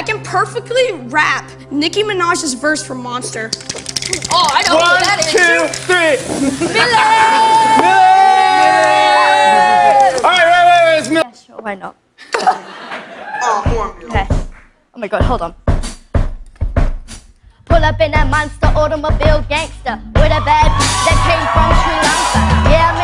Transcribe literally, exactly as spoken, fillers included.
I can perfectly rap Nicki Minaj's verse from Monster. Oh, I know One, who that is. two, three. Millie! All right, wait, wait, wait. It's Millie. Yeah, sure, why not? Oh, poor Millie. Okay. Oh my God, hold on. Pull up in that monster automobile gangster with a bad bitch that came from Sri Lanka. Yeah,